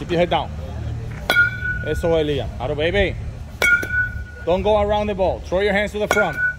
Keep your head down. Eso es, Liam. Out, baby. Don't go around the ball. Throw your hands to the front.